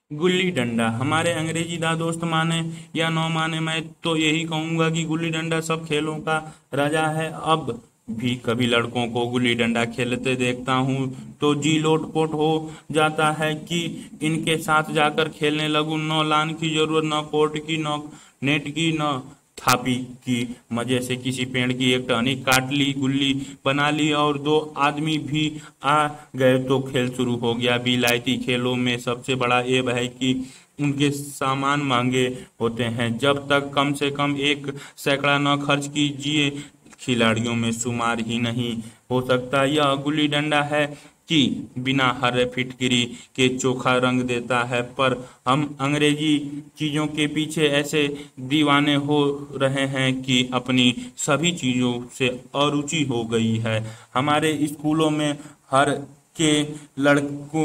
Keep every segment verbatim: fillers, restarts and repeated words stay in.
गुल्ली डंडा हमारे अंग्रेजी दा दोस्त माने या न माने, मैं तो यही कहूंगा कि गुल्ली डंडा सब खेलों का राजा है। अब भी कभी लड़कों को गुल्ली डंडा खेलते देखता हूँ तो जी लोटपोट हो जाता है कि इनके साथ जाकर खेलने लगूं। न लान की जरूरत, न कोर्ट की, न नेट की, न थापी की। मजे से किसी पेड़ की एक टहनी काट ली, गुल्ली बना ली और दो आदमी भी आ गए तो खेल शुरू हो गया। विलायती खेलों में सबसे बड़ा एब है कि उनके सामान महंगे होते हैं। जब तक कम से कम एक सैकड़ा न खर्च कीजिए, खिलाड़ियों में शुमार ही नहीं हो सकता। यह गुल्ली डंडा है कि बिना हर फिटकिरी के चोखा रंग देता है, पर हम अंग्रेजी चीजों के पीछे ऐसे दीवाने हो रहे हैं कि अपनी सभी चीजों से अरुचि हो गई है। हमारे स्कूलों में हर के लड़कों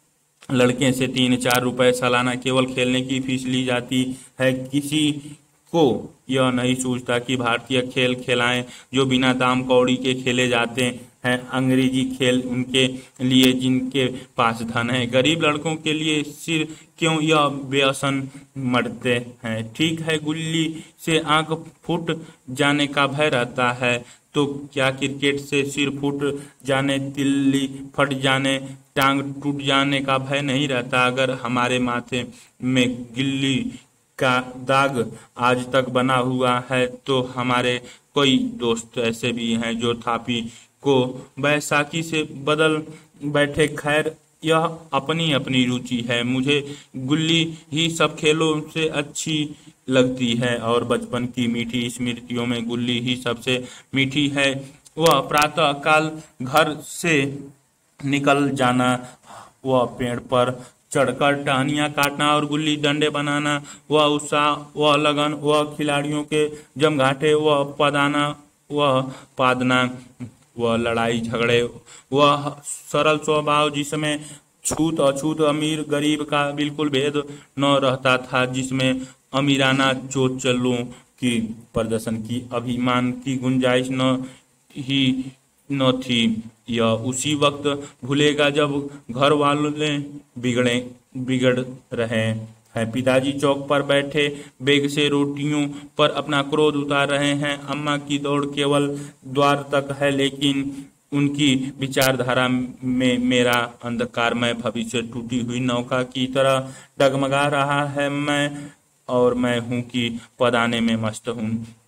लड़के से तीन चार रुपए सालाना केवल खेलने की फीस ली जाती है। किसी को यह नहीं सूझता कि भारतीय खेल खिलाएं जो बिना दाम कौड़ी के खेले जाते हैं। अंग्रेजी खेल उनके लिए जिनके पास धन है। गरीब लड़कों के लिए सिर क्यों यह व्यसन मरते हैं। ठीक है, गुल्ली से आंख फूट जाने का भय रहता है, तो क्या क्रिकेट से सिर फूट जाने, तिल्ली फट जाने, टांग टूट जाने का भय नहीं रहता। अगर हमारे माथे में गिल्ली का दाग आज तक बना हुआ है तो हमारे कई दोस्त ऐसे भी हैं जो थापी को बैसाखी से बदल बैठे। खैर, यह अपनी अपनी रुचि है। मुझे गुल्ली ही सब खेलों से अच्छी लगती है और बचपन की मीठी स्मृतियों में गुल्ली ही सबसे मीठी है। वह प्रातः काल घर से निकल जाना, वह पेड़ पर चढ़कर टहनियां काटना और गुल्ली डंडे बनाना, वह उत्साह, वह लगन, वह खिलाड़ियों के जमघाटे, वह पदाना, वह पादना, वह लड़ाई झगड़े, वह सरल स्वभाव जिसमें छूत अछूत, अमीर गरीब का बिल्कुल भेद न रहता था, जिसमें अमीराना चोचलों की प्रदर्शन की अभिमान की गुंजाइश न ही न थी। यह उसी वक्त भूलेगा जब घर वाले बिगड़े बिगड़ रहे हैं। पिताजी चौक पर बैठे बेग से रोटियों पर अपना क्रोध उतार रहे हैं। अम्मा की दौड़ केवल द्वार तक है, लेकिन उनकी विचारधारा में मेरा अंधकारमय भविष्य टूटी हुई नौका की तरह डगमगा रहा है। मैं और मैं हूं कि पदाने में मस्त हूं।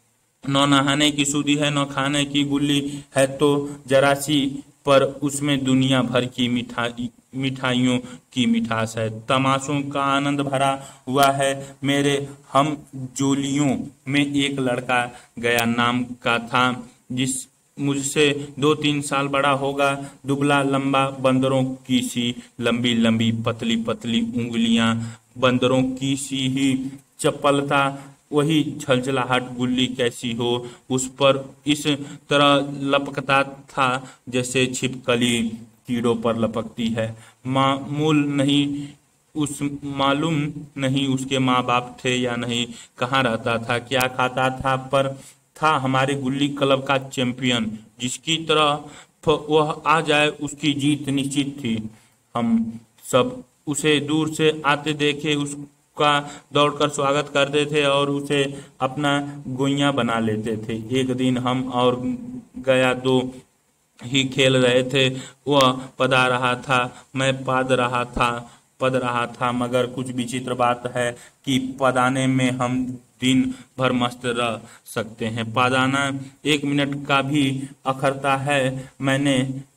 न नहाने की सुधि है, न खाने की। गुल्ली है तो जरा सी, पर उसमें दुनिया भर की मिठाई मिठाइयों की मिठास है। तमाशों का आनंद भरा हुआ है। मेरे हम जोलियों में एक लड़का गया नाम का था, जिस मुझसे दो तीन साल बड़ा होगा। दुबला लंबा, बंदरों की सी लंबी लंबी पतली पतली उंगलियां, बंदरों की सी ही चपलता, वही झलझलाहट गुल्ली कैसी हो उस पर इस तरह लपकता था जैसे छिपकली कीड़ों पर लपकती है। मामूल नहीं उस मालूम नहीं उसके माँ बाप थे या नहीं, कहाँ रहता था, क्या खाता था, पर था हमारे गुल्ली क्लब का चैंपियन। जिसकी तरफ वह आ जाए उसकी जीत निश्चित थी। हम सब उसे दूर से आते देखे उसका दौड़कर स्वागत करते थे और उसे अपना गोइया बना लेते थे। एक दिन हम और गया दो ही खेल रहे थे। वह पदा रहा था, मैं पाद रहा था पद रहा था मगर कुछ विचित्र बात है कि पदाने में हम दिन भर मस्त रह सकते हैं। पदाना एक मिनट का भी अखरता है। मैंने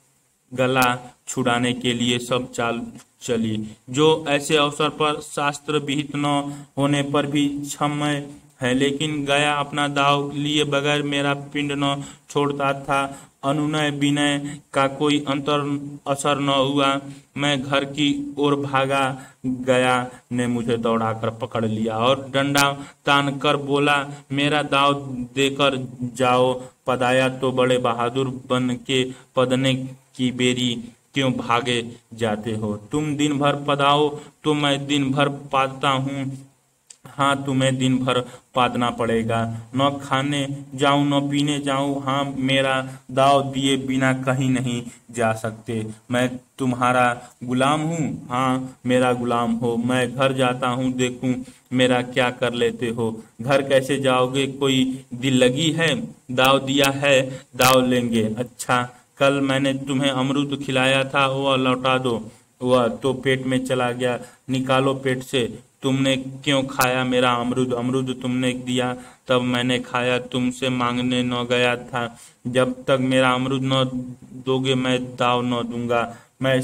गला छुड़ाने के लिए सब चाल चली, जो ऐसे अवसर पर शास्त्र विहित न होने पर भी क्षम्य है, लेकिन गया अपना दाव लिए बगैर मेरा पिंड न छोड़ता था। अनुनय विनय का कोई अंतर असर न हुआ। मैं घर की ओर भागा, गया ने मुझे दौड़ाकर पकड़ लिया और डंडा तान कर बोला, मेरा दाव देकर जाओ। पदाया तो बड़े बहादुर बन के पदने की बेरी क्यों भागे जाते हो। तुम दिन भर पदाओ तो मैं दिन भर पादता हूँ। हाँ, तुम्हें दिन भर पादना पड़ेगा। न खाने जाऊं न पीने जाऊं, हाँ मेरा दाव दिए बिना कहीं नहीं जा सकते। मैं तुम्हारा गुलाम हूँ, हाँ मेरा गुलाम हो। मैं घर जाता हूँ, देखूं मेरा क्या कर लेते हो। घर कैसे जाओगे, कोई दिल लगी है? दाव दिया है, दाव लेंगे। अच्छा, कल मैंने तुम्हें अमरूद खिलाया था, वह लौटा दो। वह तो पेट में चला गया, निकालो पेट से। तुमने क्यों खाया मेरा अमरूद? अमरूद तुमने दिया तब मैंने खाया, तुमसे मांगने न गया था। जब तक मेरा अमरूद न दोगे मैं दाव न दूंगा। मैं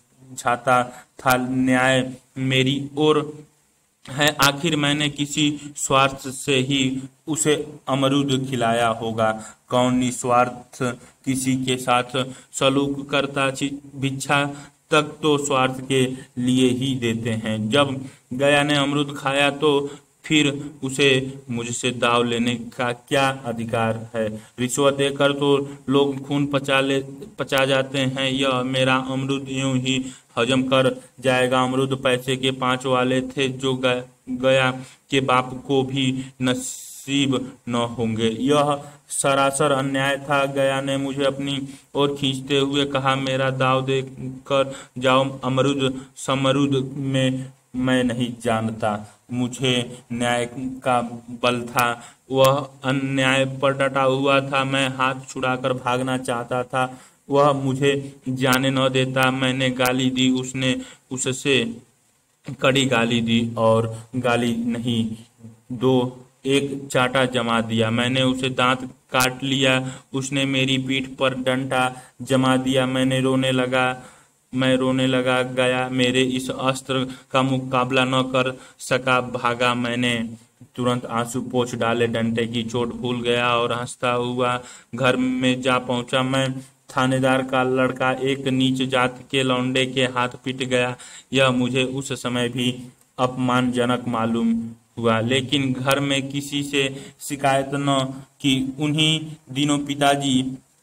समझाता था न्याय मेरी ओर है, आखिर मैंने किसी स्वार्थ से ही उसे अमरूद खिलाया होगा। कौन निस्वार्थ किसी के साथ सलूक करता, छि- भिक्षा तक तो स्वार्थ के लिए ही देते हैं। जब गया ने अमरूद खाया तो फिर उसे मुझसे दाव लेने का क्या अधिकार है? रिश्वत देकर तो लोग खून पचा ले पचा जाते हैं। यह मेरा अमरूद यूं ही हजम कर जाएगा। अमरूद पैसे के पांच वाले थे जो ग- गया के बाप को भी नसीब न होंगे। यह सरासर अन्याय था। गया ने मुझे अपनी ओर खींचते हुए कहा, मेरा दाव दे कर जाओ। अमरूद समरूद में मैं नहीं जानता, मुझे न्याय का बल था। वह अन्याय पर डटा हुआ था। मैं हाथ छुड़ाकर भागना चाहता था, वह मुझे जाने न देता। मैंने गाली दी, उसने उससे कड़ी गाली दी, और गाली नहीं, दो एक चाटा जमा दिया। मैंने उसे दांत काट लिया, उसने मेरी पीठ पर डंडा जमा दिया। मैंने रोने लगा मैं रोने लगा। गया मेरे इस अस्त्र का मुकाबला न कर सका, भागा। मैंने तुरंत आंसू पोंछ डाले, डंडे की चोट भूल गया और हंसता हुआ घर में जा पहुंचा। मैं थानेदार का लड़का एक नीच जात के लौंडे के हाथ पिट गया। यह मुझे उस समय भी अपमानजनक मालूम हुआ, लेकिन घर में किसी से शिकायत न की। उन्हीं दिनों पिताजी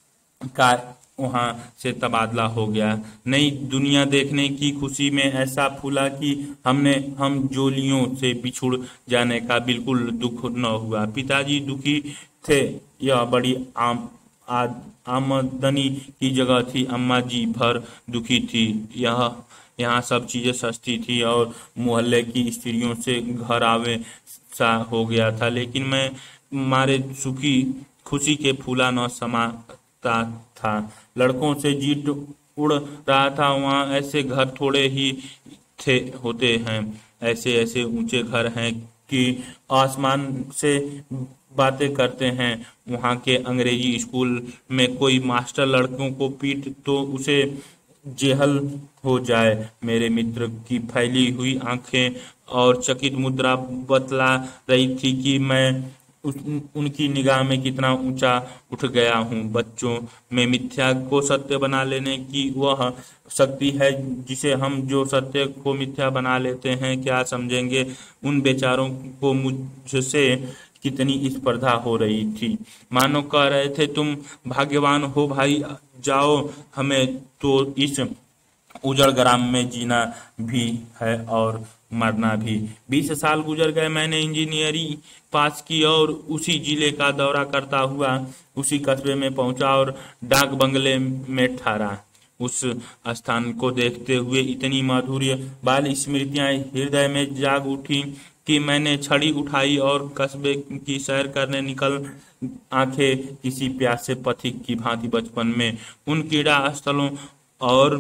का वहां से तबादला हो गया। नई दुनिया देखने की खुशी में ऐसा फूला कि हमने हम जोलियों से बिछुड़ जाने का बिल्कुल दुख न हुआ। पिताजी दुखी थे, यह बड़ी आम आद, आमदनी की जगह थी। अम्मा जी भर दुखी थी। यह यहाँ सब चीजें सस्ती थी और मोहल्ले की स्त्रियों से घर आवे सा हो गया था। लेकिन मैं मारे सुखी खुशी के फूला न समाता था। लड़कों से जीत उड़ रहा था। वहाँ ऐसे घर थोड़े ही थे होते हैं, ऐसे ऐसे ऊंचे घर हैं कि आसमान से बातें करते हैं। वहाँ के अंग्रेजी स्कूल में कोई मास्टर लड़कों को पीट तो उसे जेहल हो जाए। मेरे मित्र की फैली हुई आंखें और चकित मुद्रा बतला रही थी कि मैं उस, उनकी निगाह में कितना ऊंचा उठ गया हूँ। बच्चों में मिथ्या को सत्य बना लेने की वह शक्ति है जिसे हम जो सत्य को मिथ्या बना लेते हैं, क्या समझेंगे उन बेचारों को। मुझसे कितनी स्पर्धा हो रही थी, मानो कह रहे थे, तुम भाग्यवान हो भाई, जाओ, हमें तो इस उजड़ ग्राम में जीना भी है और मरना भी। बीस साल गुजर गए, मैंने इंजीनियरिंग पास की और उसी जिले का दौरा करता हुआ उसी कस्बे में पहुंचा और डाक बंगले में ठहरा। उस स्थान को देखते हुए इतनी माधुर्य बाल स्मृतियां हृदय में जाग उठी कि मैंने छड़ी उठाई और कस्बे की सैर करने निकल। आंखें किसी प्यासे पथिक की भांति बचपन में उन क्रीड़ा स्थलों और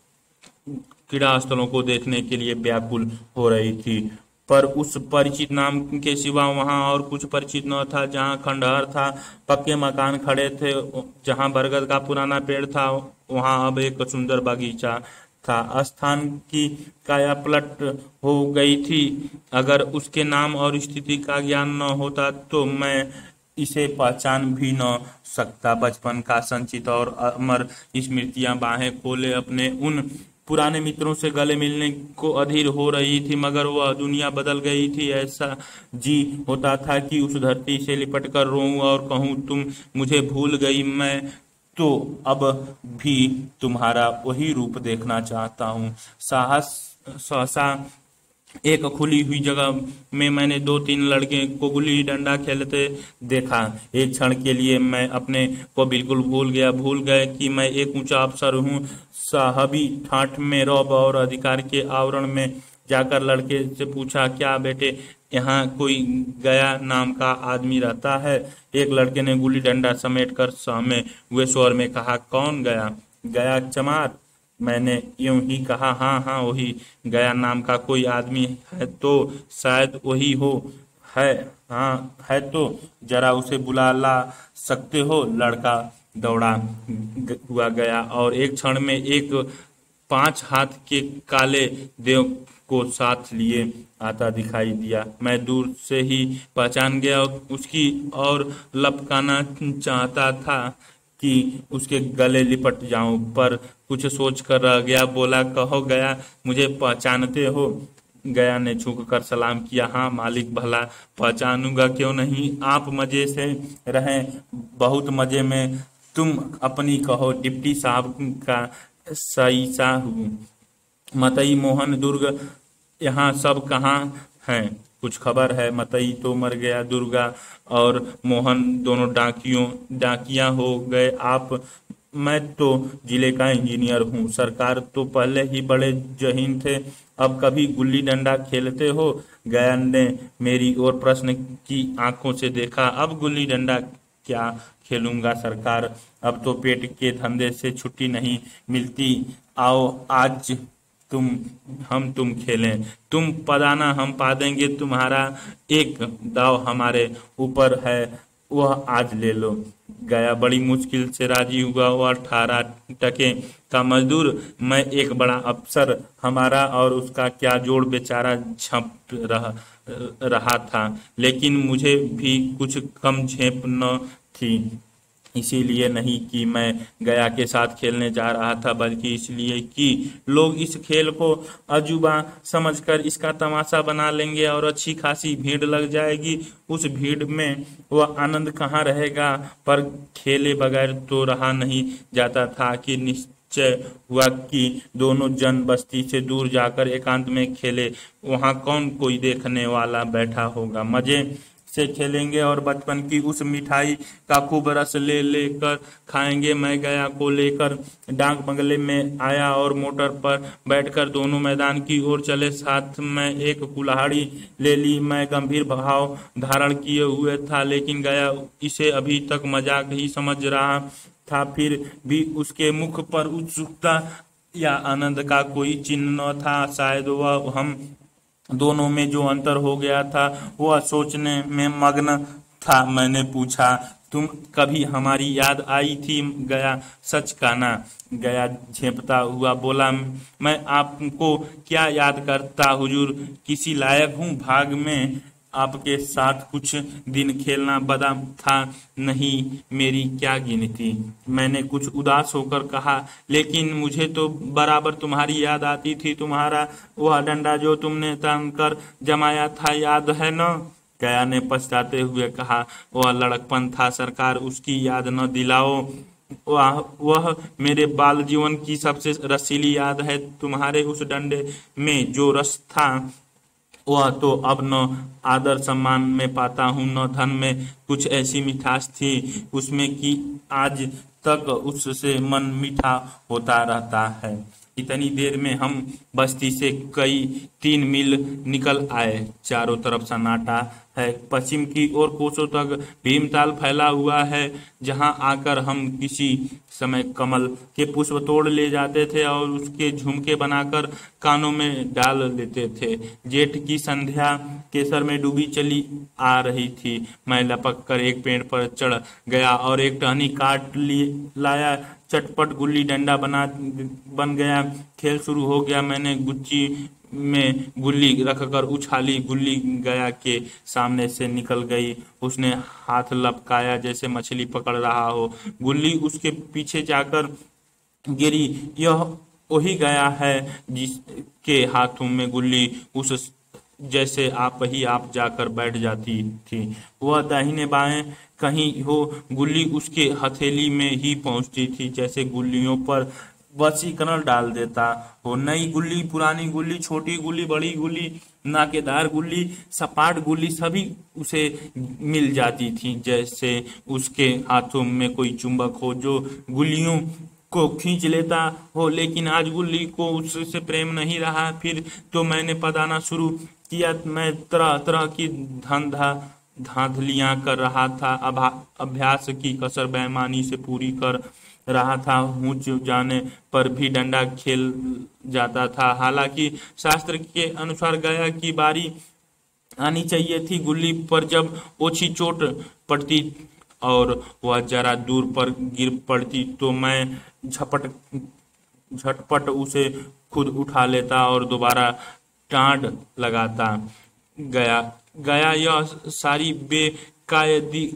क्रीड़ा स्थलों को देखने के लिए व्याकुल हो रही थी। पर उस परिचित नाम के सिवा वहां और कुछ परिचित न था। जहां खंडहर था, पक्के मकान खड़े थे, जहां बरगद का पुराना पेड़ था, वहां अब एक सुंदर बगीचा था। स्थान की काया पलट हो गई थी। अगर उसके नाम और स्थिति का ज्ञान न होता तो मैं इसे पहचान भी न सकता। बचपन का संचित और अमर स्मृतियां बाहें खोले अपने उन पुराने मित्रों से गले मिलने को अधीर हो रही थी, मगर वह दुनिया बदल गई थी। ऐसा जी होता था कि उस धरती से लिपट कर रोऊं और कहूं, तुम मुझे भूल गई, मैं तो अब भी तुम्हारा वही रूप देखना चाहता हूँ। साहस सहसा एक खुली हुई जगह में मैंने दो तीन लड़के को गुल्ली डंडा खेलते देखा। एक क्षण के लिए मैं अपने को बिल्कुल भूल गया भूल गए कि मैं एक ऊंचा अफसर हूँ। साहबी ठाठ में रौब और अधिकार के आवरण में जाकर लड़के से पूछा, क्या बेटे यहाँ कोई गया नाम का आदमी रहता है? एक लड़के ने गुल्ली डंडा समेट कर सहमे हुए स्वर में कहा, कौन गया? गया चमार? मैंने यूं ही कहा, हाँ हाँ वही। गया नाम का कोई आदमी है तो शायद वही हो। है? हाँ है तो जरा उसे बुला ला सकते हो? लड़का दौड़ा ग- हुआ गया और एक क्षण में एक पांच हाथ के काले देव को साथ लिए आता दिखाई दिया। मैं दूर से ही पहचान गया उसकी और लपकाना चाहता था कि उसके गले लिपट जाऊं, पर कुछ सोच कर रह गया। बोला, कहो गया, मुझे पहचानते हो? गया ने झुक कर सलाम किया। हाँ मालिक, भला पहचानूंगा क्यों नहीं। आप मजे से रहें, बहुत मजे में। तुम अपनी कहो। डिप्टी साहब का सईसा हूँ। मतई मोहन दुर्ग यहाँ सब कहाँ हैं? कुछ खबर है? मतई तो मर गया, दुर्गा और मोहन दोनों डाकियों डाकिया हो गए। आप? मैं तो जिले का इंजीनियर हूँ। सरकार तो पहले ही बड़े जहीन थे, अब कभी गुल्ली डंडा खेलते हो? गया ने मेरी ओर प्रश्न की आंखों से देखा। अब गुल्ली डंडा क्या खेलूंगा सरकार, अब तो पेट के धंधे से छुट्टी नहीं मिलती। आओ आज तुम हम तुम खेलें। तुम पदाना हम पा देंगे, तुम्हारा एक दाव हमारे ऊपर है, वह आज ले लो। गया बड़ी मुश्किल से राजी हुआ। वह अठारह टके का मजदूर, मैं एक बड़ा अफसर, हमारा और उसका क्या जोड़ बेचारा झंप रहा रहा था। लेकिन मुझे भी कुछ कम झेप न थी, इसीलिए नहीं कि मैं गया के साथ खेलने जा रहा था, बल्कि इसलिए कि लोग इस खेल को अजूबा समझकर इसका तमाशा बना लेंगे और अच्छी खासी भीड़ लग जाएगी। उस भीड़ में वह आनंद कहाँ रहेगा? पर खेले बगैर तो रहा नहीं जाता था कि निश्चय हुआ कि दोनों जन बस्ती से दूर जाकर एकांत में खेले। वहां कौन कोई देखने वाला बैठा होगा। मजे से खेलेंगे और बचपन की उस मिठाई का खूब रस ले लेकर खाएंगे। मैं गया को लेकर डाक बंगले में आया और मोटर पर बैठकर दोनों मैदान की ओर चले। साथ में एक कुल्हाड़ी ले ली। मैं गंभीर भाव धारण किए हुए था, लेकिन गया इसे अभी तक मजाक ही समझ रहा था। फिर भी उसके मुख पर उत्सुकता या आनंद का कोई चिन्ह न था। शायद वह हम दोनों में जो अंतर हो गया था वह सोचने में मग्न था। मैंने पूछा, तुम कभी हमारी याद आई थी? गया सच कहना? गया झेंपता हुआ बोला, मैं आपको क्या याद करता हुजूर, किसी लायक हूँ? भाग में आपके साथ कुछ दिन खेलना बदा था नहीं, मेरी क्या गिनती। मैंने कुछ उदास होकर कहा, लेकिन मुझे तो बराबर तुम्हारी याद आती थी। तुम्हारा वह डंडा जो तुमने तनकर जमाया था, याद है न? गया ने पछताते हुए कहा, वह लड़कपन था सरकार, उसकी याद न दिलाओ। वह वह मेरे बाल जीवन की सबसे रसीली याद है। तुम्हारे उस डंडे में जो रस था वह तो अब न आदर सम्मान में पाता हूँ, न धन में। कुछ ऐसी मिठास थी उसमें कि आज तक उससे मन मीठा होता रहता है। इतनी देर में हम बस्ती से कई तीन मील निकल आए। चारों तरफ सन्नाटा है। पश्चिम की ओर कोसों तक भीमताल फैला हुआ है, जहां आकर हम किसी समय कमल के पुष्प तोड़ ले जाते थे और उसके झुमके बनाकर कानों में डाल लेते थे। जेठ की संध्या केसर में डूबी चली आ रही थी। मैं लपक कर एक पेड़ पर चढ़ गया और एक टहनी काट ली लाया। चटपट गुल्ली डंडा बना बन गया। खेल शुरू हो गया। मैंने गुच्ची में गुल्ली रखकर उछाली। गुल्ली गया के सामने से निकल गई। उसने हाथ लपकाया जैसे मछली पकड़ रहा हो। गुल्ली उसके पीछे जाकर गिरी। यह वही गया है जिसके हाथों में गुल्ली उस जैसे आप ही आप जाकर बैठ जाती थी। वह दाहिने बाएं कहीं हो, गुल्ली उसके हथेली में ही पहुंचती थी। जैसे गुल्लियों पर वशीकरण डाल देता हो। नई गुल्ली, पुरानी गुल्ली, छोटी गुल्ली, बड़ी गुल्ली, नाकेदार गुल्ली, सपाट गुल्ली सभी उसे मिल जाती थी, जैसे उसके हाथों में कोई चुंबक हो जो गुल्लियों को खींच लेता हो। लेकिन आज गुल्ली को उससे प्रेम नहीं रहा। फिर तो मैंने पदाना शुरू किया। मैं तरह तरह की धंधा धांधलियां कर रहा था, अभ्यास की कसर बेईमानी से पूरी कर रहा था। ऊंच जाने पर भी डंडा खेल जाता था। हालांकि शास्त्र के अनुसार गया की बारी आनी चाहिए थी। गुल्ली पर जब ओछी चोट पड़ती और वह जरा दूर पर गिर पड़ती तो मैं झपट झटपट उसे खुद उठा लेता और दोबारा टाँड लगाता। गया गया यह सारी बेकायदी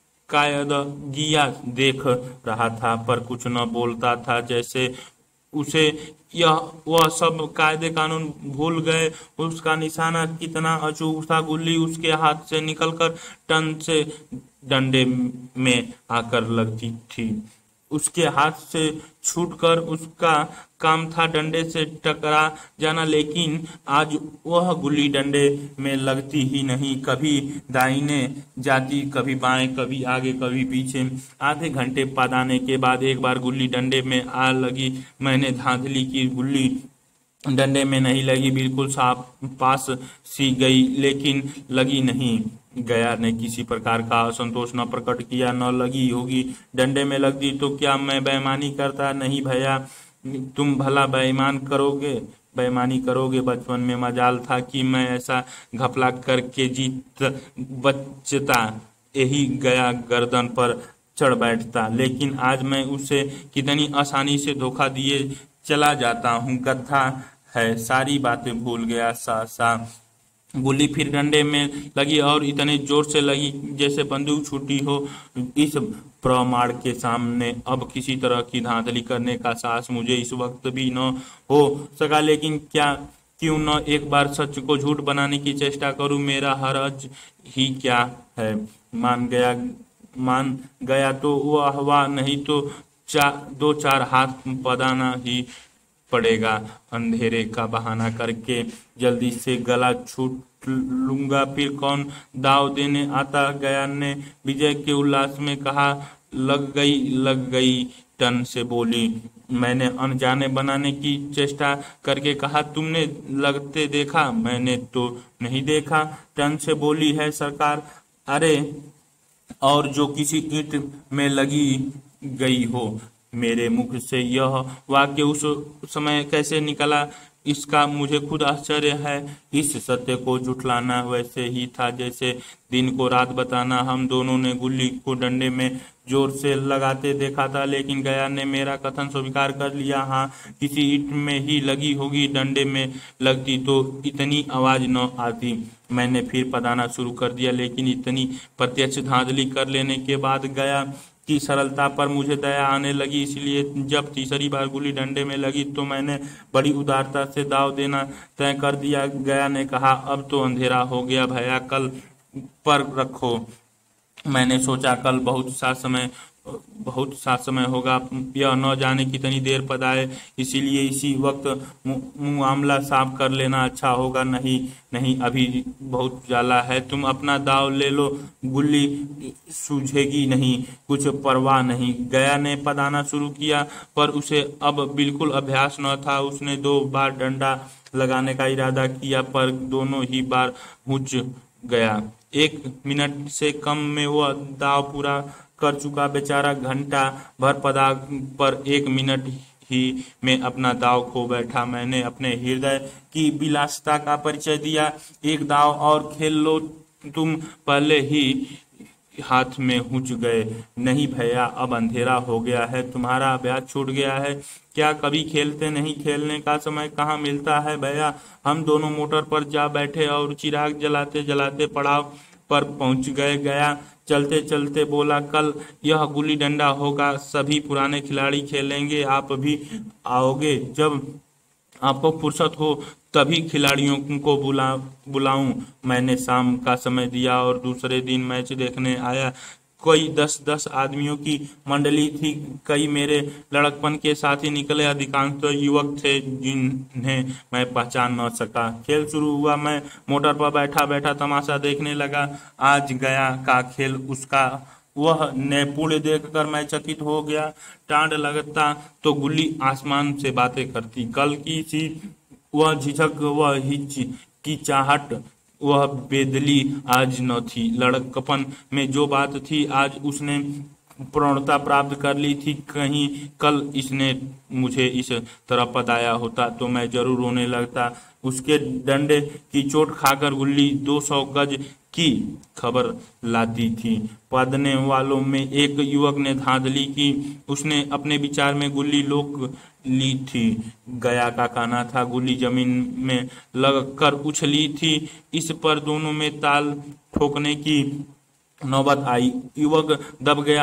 कायदगियां देख रहा था, पर कुछ न बोलता था, जैसे उसे यह वह सब कायदे कानून भूल गए। उसका निशाना कितना अचूक था। गुल्ली उसके हाथ से निकलकर टन से डंडे में आकर लगती थी। उसके हाथ से छूटकर उसका काम था डंडे से टकरा जाना, लेकिन आज वह गुल्ली डंडे में लगती ही नहीं। कभी दाहिने जाती, कभी बाएं, कभी आगे, कभी पीछे। आधे घंटे पदाने के बाद एक बार गुल्ली डंडे में आ लगी। मैंने धांधली की, गुल्ली डंडे में नहीं लगी, बिल्कुल साफ पास सी गई, लेकिन लगी नहीं। गया ने किसी प्रकार का असंतोष न प्रकट किया। न लगी होगी, डंडे में लगती तो क्या मैं बेईमानी करता? नहीं भैया, तुम भला बेईमान करोगे बेईमानी करोगे। बचपन में मजाल था कि मैं ऐसा घपला करके जीत बचता। यही गया गर्दन पर चढ़ बैठता, लेकिन आज मैं उसे कितनी आसानी से धोखा दिए चला जाता हूँ। गधा है, सारी बातें भूल गया। सा सा गुल्ली फिर डंडे में लगी और इतने जोर से लगी जैसे बंदूक छूटी हो। इस प्रमाण के सामने अब किसी तरह की धांधली करने का साहस मुझे इस वक्त भी न हो सका। लेकिन क्या क्यों न एक बार सच को झूठ बनाने की चेष्टा करूं? मेरा हरज ही क्या है? मान गया मान गया तो वह वाह, नहीं तो चा, दो चार हाथ पदाना ही पड़ेगा। अंधेरे का बहाना करके जल्दी से गला छूट लूंगा, फिर कौन दाव देने आता? गया ने विजय के उल्लास में कहा। लग गई लग गई टन से बोली। मैंने अनजाने बनाने की चेष्टा करके कहा, तुमने लगते देखा? मैंने तो नहीं देखा, टन से बोली है सरकार। अरे, और जो किसी ईंट में लगी गई हो। मेरे मुख से यह वाक्य उस समय कैसे निकला, इसका मुझे खुद आश्चर्य है। इस सत्य को झुठलाना वैसे ही था जैसे दिन को रात बताना। हम दोनों ने गुल्ली को डंडे में जोर से लगाते देखा था, लेकिन गया ने मेरा कथन स्वीकार कर लिया। हाँ, किसी ईंट में ही लगी होगी। डंडे में लगती तो इतनी आवाज न आती। मैंने फिर पदाना शुरू कर दिया, लेकिन इतनी प्रत्यक्ष धांधली कर लेने के बाद गया की सरलता पर मुझे दया आने लगी। इसलिए जब तीसरी बार गुल्ली डंडे में लगी तो मैंने बड़ी उदारता से दाव देना तय कर दिया। गया ने कहा, अब तो अंधेरा हो गया भैया, कल पर रखो। मैंने सोचा कल बहुत सा समय बहुत सा समय होगा, यह न जाने कितनी देर पदाए, इसीलिए इसी वक्त मामला साफ कर लेना अच्छा होगा। नहीं नहीं, अभी बहुत जाला है, तुम अपना दाव ले लो, गुल्ली सूझेगी नहीं, कुछ परवाह नहीं। गया ने पदाना शुरू किया, पर उसे अब बिल्कुल अभ्यास न था। उसने दो बार डंडा लगाने का इरादा किया, पर दोनों ही बार हुच गया। एक मिनट से कम में वह दाव पूरा कर चुका। बेचारा घंटा भर पदा पर एक मिनट ही में अपना दाव खो बैठा। मैंने अपने हृदय की विलासिता का परिचय दिया। एक दाव और खेल लो, तुम पहले ही हाथ में हुच गए। नहीं भैया, अब अंधेरा हो गया है, तुम्हारा अभ्यास छूट गया है। क्या कभी खेलते नहीं? खेलने का समय कहाँ मिलता है भैया। हम दोनों मोटर पर जा बैठे और चिराग जलाते जलाते पड़ाव पर पहुंच गए। गया चलते चलते बोला, कल यह गुल्ली डंडा होगा, सभी पुराने खिलाड़ी खेलेंगे, आप भी आओगे? जब आपको फुर्सत हो तभी खिलाड़ियों को बुला बुलाऊं। मैंने शाम का समय दिया और दूसरे दिन मैच देखने आया। कोई दस दस आदमियों की मंडली थी। कई मेरे लड़कपन के साथी निकले, अधिकांश तो युवक थे जिन्हें मैं पहचान न सका। खेल शुरू हुआ, मैं मोटर पर बैठा बैठा तमाशा देखने लगा। आज गया का खेल, उसका वह नैपुण्य देखकर मैं चकित हो गया। टांड लगता तो गुल्ली आसमान से बातें करती। कल की सी वह झिझक, वह हिचकिचाहट, वह बेदली आज न थी। लड़कपन में जो बात थी आज उसने पूर्णता प्राप्त कर ली थी। कहीं कल इसने मुझे इस तरह पदाया होता तो मैं जरूर रोने लगता। उसके डंडे की चोट खाकर गुल्ली दो सौ गज की खबर लाती थी। पदने वालों में एक युवक ने धांधली की। उसने अपने विचार में गुल्ली लोक ली थी। गया का कहना था गुल्ली जमीन में लगकर उछली थी। इस पर दोनों में ताल ठोकने की नौबत आई। युवक दब गया।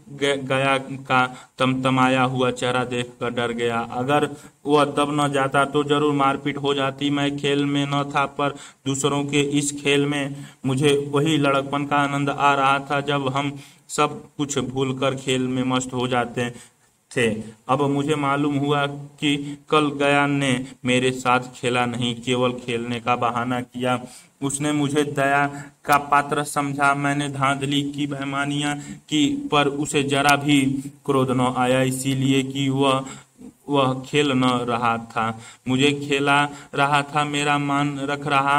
गया का तमतमाया हुआ चेहरा देखकर डर गया। अगर वह दब न जाता तो जरूर मारपीट हो जाती। मैं खेल में न था, पर दूसरों के इस खेल में मुझे वही लड़कपन का आनंद आ रहा था जब हम सब कुछ भूलकर खेल में मस्त हो जाते थे। अब मुझे मालूम हुआ कि कल गया ने मेरे साथ खेला नहीं, केवल खेलने का बहाना किया। उसने मुझे दया का पात्र समझा। मैंने धांधली की, बेईमानियां की, पर उसे जरा भी क्रोध न आया, इसीलिए कि वह वह खेल न रहा था, मुझे खेला रहा था, मेरा मान रख रहा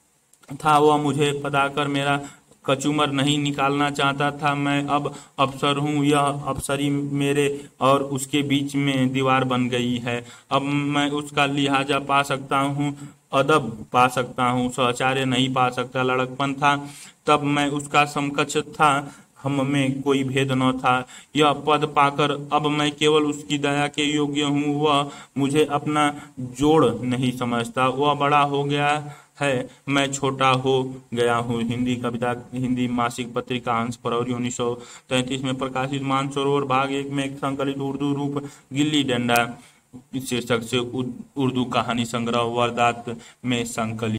था। वह मुझे पदाकर मेरा कचूमर नहीं निकालना चाहता था। मैं अब अफसर हूँ, यह अफसरी मेरे और उसके बीच में दीवार बन गई है। अब मैं उसका लिहाजा पा सकता हूँ, अदब पा सकता हूँ, सहचार्य नहीं पा सकता। लड़कपन था तब मैं उसका समकक्ष था, हम में कोई भेद न था। यह पद पाकर अब मैं केवल उसकी दया के योग्य हूँ। वह मुझे अपना जोड़ नहीं समझता। वह बड़ा हो गया है, मैं छोटा हो गया हूँ। हिंदी कविता, हिंदी मासिक पत्रिका हंस फरवरी उन्नीस सौ तैंतीस में प्रकाशित। मानसरोवर भाग एक में एक संकलित उर्दू रूप गिल्ली डंडा शीर्षक से उर्दू कहानी संग्रह वारदात में संकलित।